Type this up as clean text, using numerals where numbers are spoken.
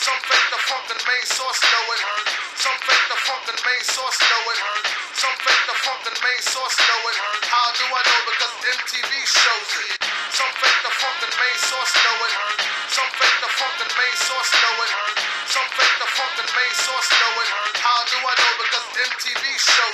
Some fake the funk and main source know it. Some fake the funk and main source know it. Some fake the funk and main source know it. How do I know? Because MTV shows it. Some fake the funk and main source know it. Some fake the funk and main source know it. Some fake the funk and main source know it. How do I know? Because MTV shows it.